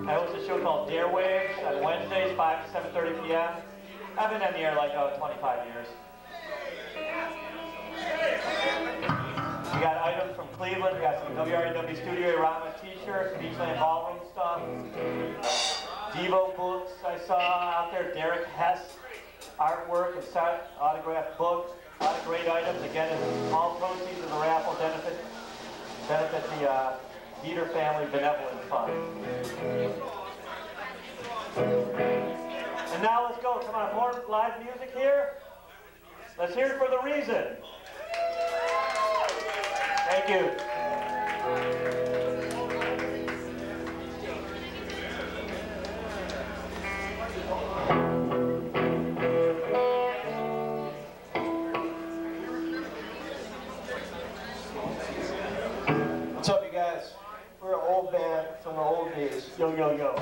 I host a show called Dare Waves on Wednesdays, 5 to 7:30 p.m. I've been on the air like 25 years. We got items from Cleveland. We got some WREW Studio Rama t-shirts, Beachland Ballroom stuff. Devo books I saw out there. Derek Hess artwork and autographed books. A lot of great items. Again, all proceeds of the raffle benefit the Dieter Family Benevolent Fund. And now let's go. Come on, more live music here. Let's hear it for The Reason. Thank you. What's up, you guys? We're an old band from the old days. Yo, yo, yo.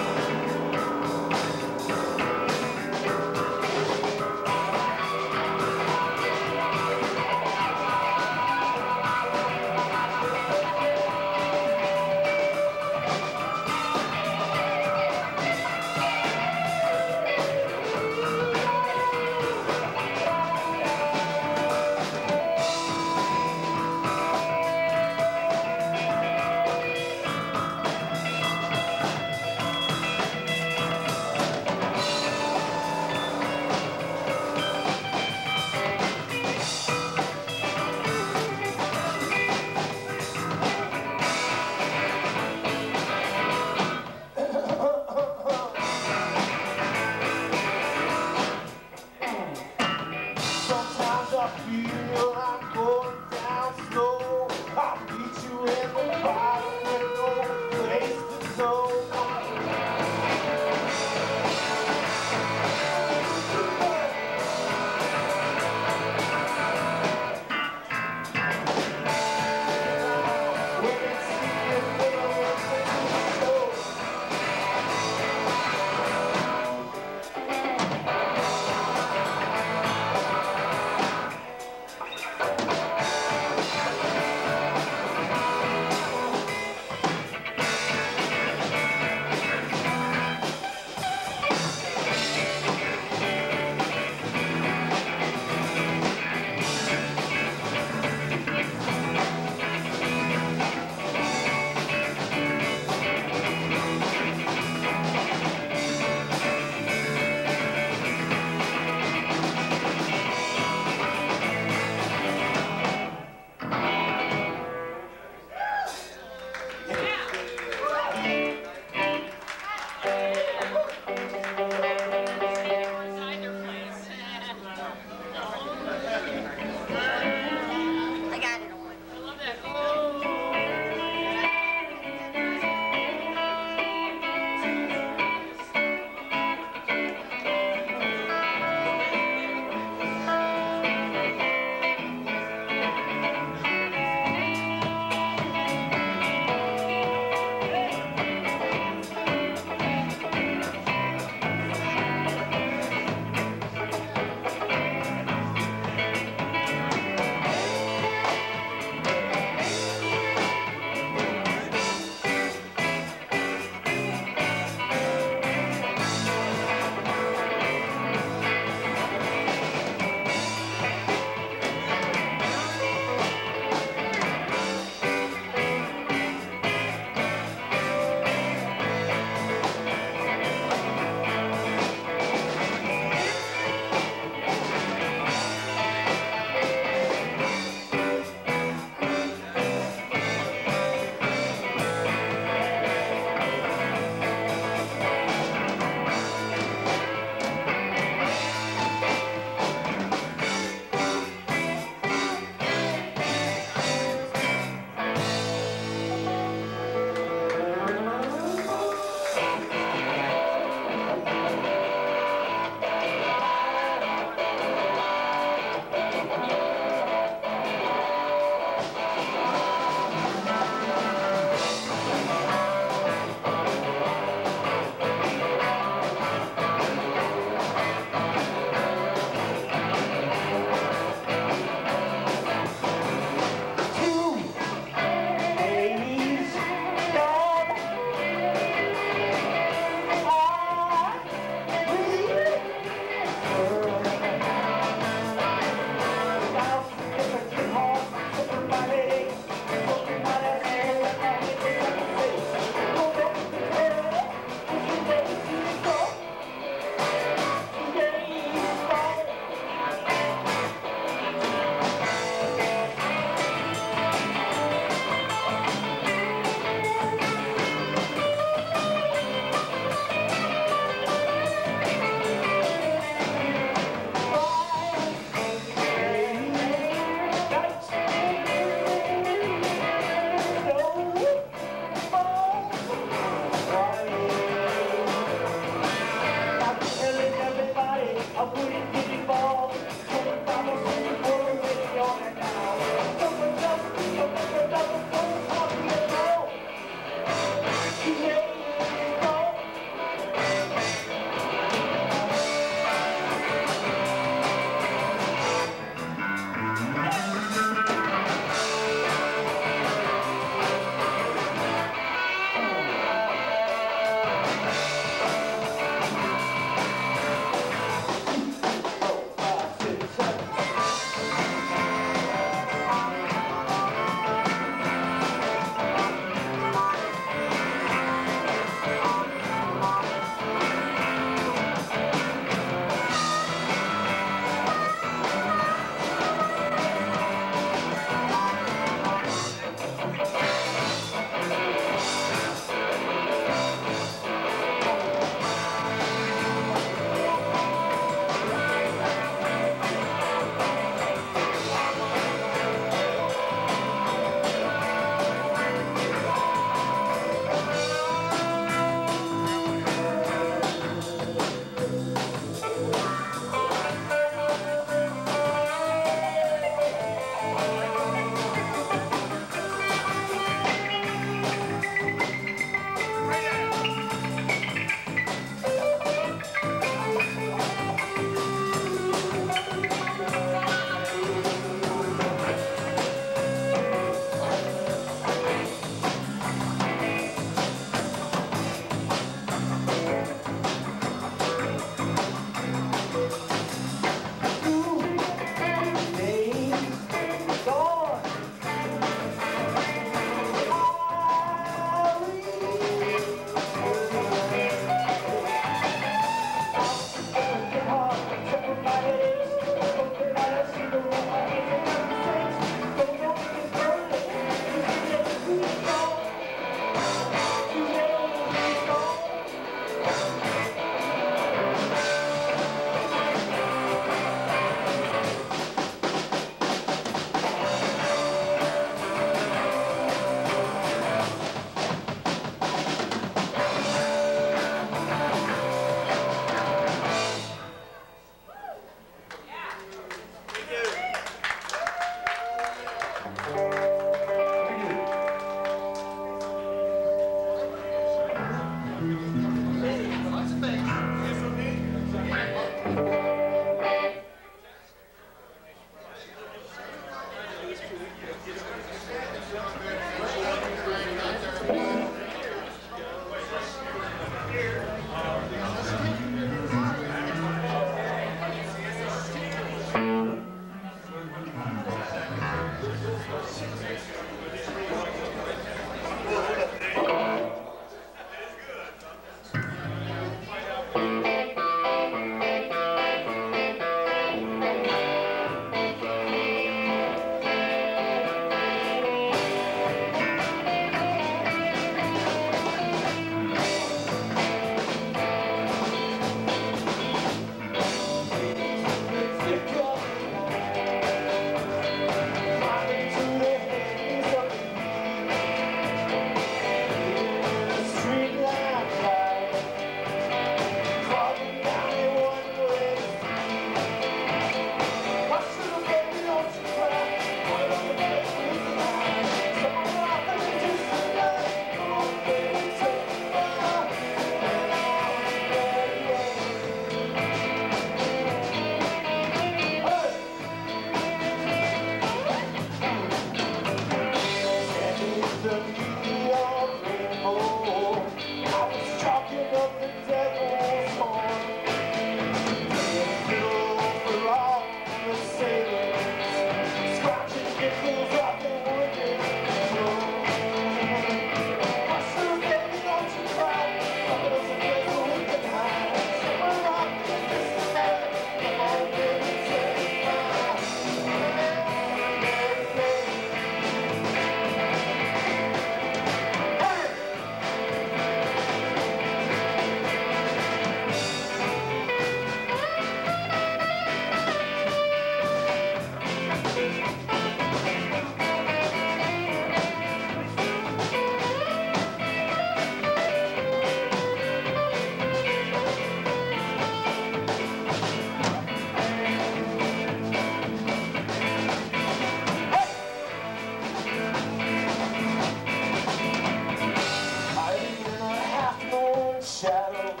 Shadow.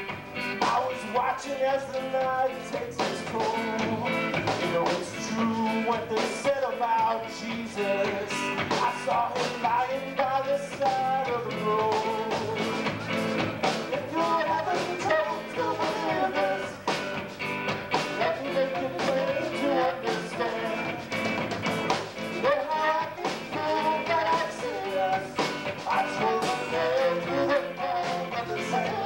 I was watching as the night takes its toll. You know it's true what they said about Jesus. I saw him lying by the side of the road. If you're having trouble to believe this, let me make it plain to understand. When I can feel that I see us, I told them through the palm of the sand.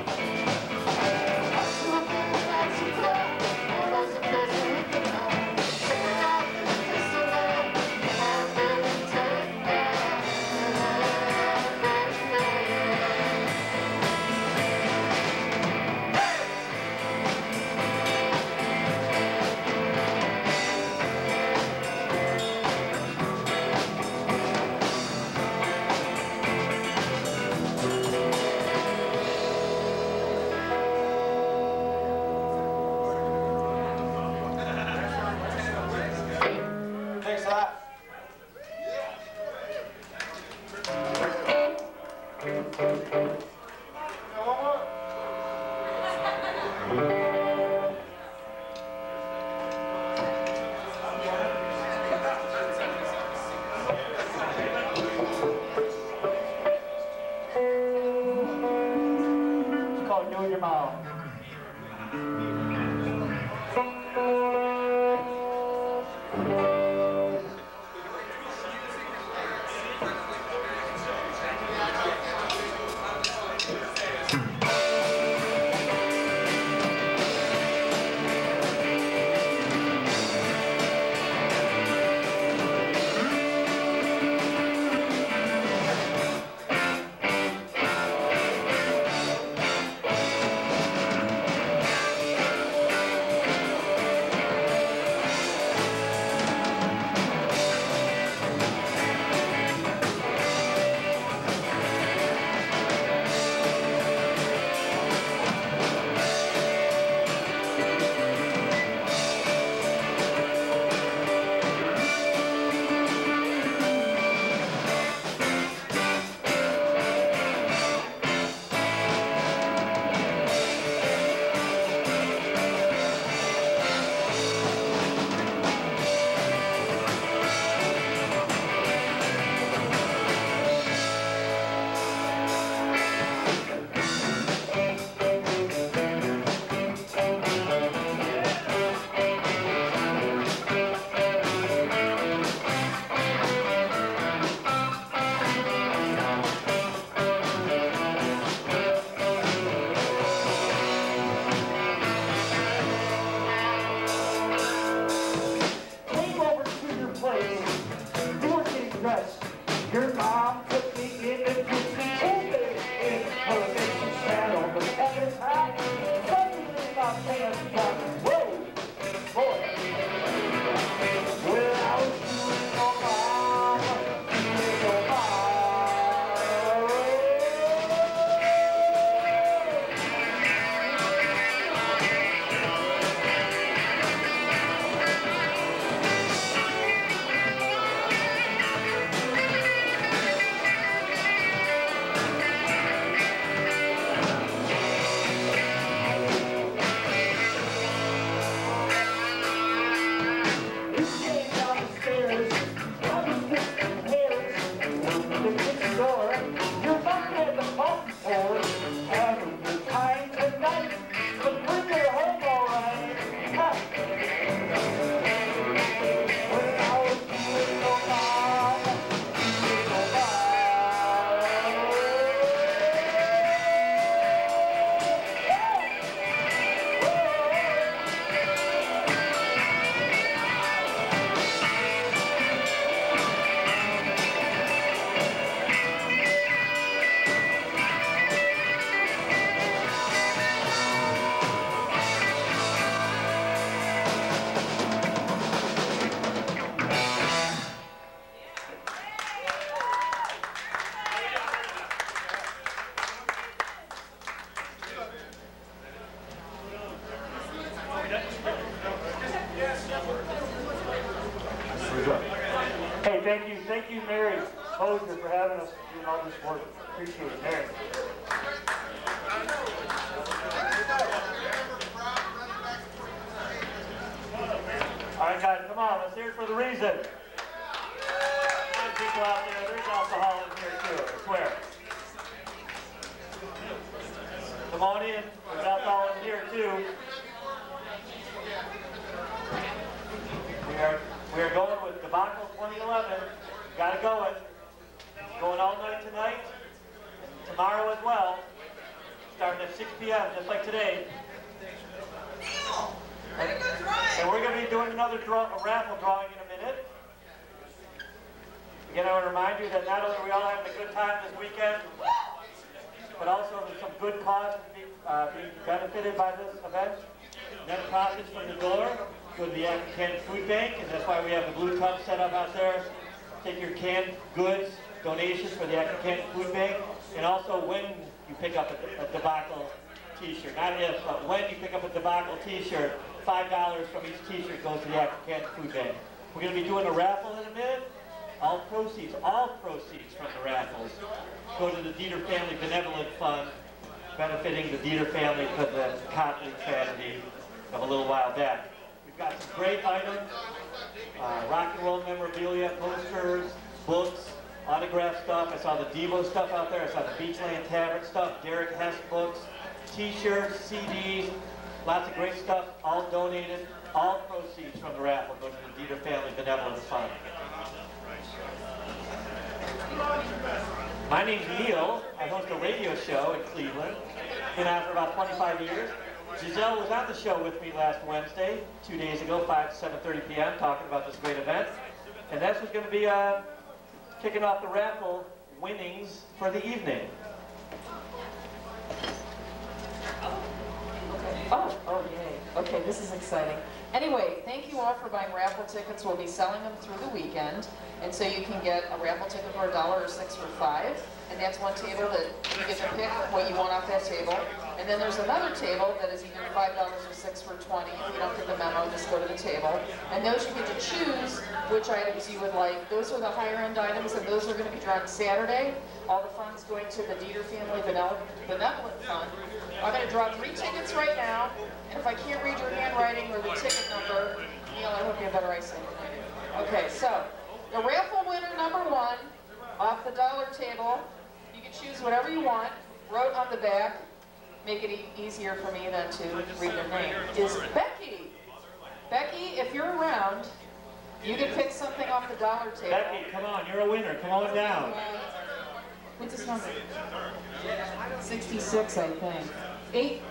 Thanks a lot. One more. It's called Know Your Mom. thank you, Mary Hosier, for having us doing all this work. Appreciate it, Mary. All right, guys, come on, let's hear it for the reason. Come on, people out there, there's alcohol in here too, I swear. Come on in, there's alcohol in here too. We are going with Debacle 2011. Got it going. Going all night tonight. Tomorrow as well. Starting at 6 p.m. just like today. And we're going to be doing another raffle drawing in a minute. Again, I want to remind you that not only are we all having a good time this weekend, but also there's some good cause being benefited by this event. Net profits from the door go to the Akron Canned Food Bank, and that's why we have the blue tub set up out there. Take your canned goods donations for the Akron Canned Food Bank, and also when you pick up a Debacle t-shirt, not if, but when you pick up a Debacle t-shirt, $5 from each t-shirt goes to the Akron Canned Food Bank. We're going to be doing a raffle in a minute. All proceeds from the raffles go to the Dieter Family Benevolent Fund, benefiting the Dieter family because of the Copley tragedy of a little while back. We've got some great items, rock and roll memorabilia, posters, books, autograph stuff. I saw the Devo stuff out there. I saw the Beachland Tavern stuff, Derek Hess books, t-shirts, CDs, lots of great stuff, all donated. All proceeds from the raffle go to the Dieter Family Benevolent Fund. My name's Neil. I host a radio show in Cleveland. Been on for about 25 years. Giselle was on the show with me last Wednesday, 2 days ago, 5 to 7:30 p.m., talking about this great event. And that's what's going to be kicking off the raffle winnings for the evening. Oh, yay. Okay, this is exciting. Anyway, thank you all for buying raffle tickets. We'll be selling them through the weekend. And so you can get a raffle ticket for $1 or 6 for $5. And that's one table that you get to pick what you want off that table. And then there's another table that is either $5 or 6 for $20. If you don't get the memo, just go to the table. And those you get to choose which items you would like. Those are the higher end items, and those are going to be drawn Saturday. All the funds going to the Dieter Family Benevolent Fund. I'm going to draw 3 tickets right now. And if I can't read your handwriting or the ticket number, Neil, I hope you have better eyesight than I do. Okay, so the raffle winner number 1 off the dollar table. You can choose whatever you want. Wrote on the back, make it easier for me than to read their name, is Becky. Becky, if you're around, you can pick something off the dollar table. Becky, come on, you're a winner. Come on down. What's this number? 66, I think.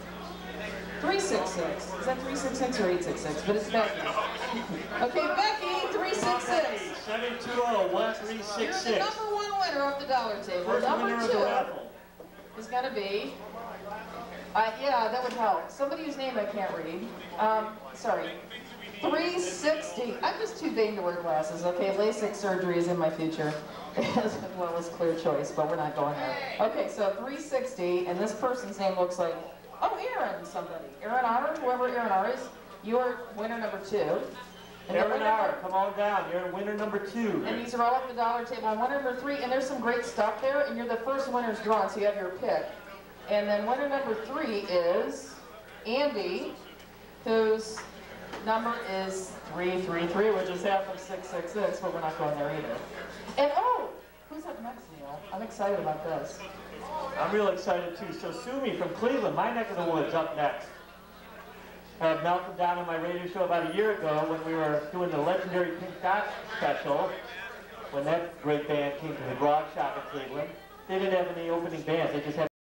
366. Is that 366 or 866? But it's Becky. Okay, Becky, 366. 720-1366. You're the number 1 winner off the dollar table. First Number winner 2 of the raffle is going to be, yeah, that would help. Somebody whose name I can't read. Sorry. 360. I'm just too vain to wear glasses, okay? LASIK surgery is in my future, as well as clear choice, but we're not going there. Okay, so 360, and this person's name looks like, oh, Aaron somebody. Aaron R, whoever Aaron R is, you're winner number 2. And Aaron R, come on down. You're winner number 2. And these are all at the dollar table. And winner number 3, and there's some great stuff there, and you're the first winner's drawn, so you have your pick. And then winner number 3 is Andy, whose number is 333, which is half of 666, but we're not going there either. And oh, who's up next, Neil? I'm excited about this. I'm real excited too. So Sumi from Cleveland, my neck of the woods, up next. I had Malcolm down on my radio show about a year ago when we were doing the legendary Pink Dot special, when that great band came to the Grog Shop in Cleveland. They didn't have any opening bands, they just had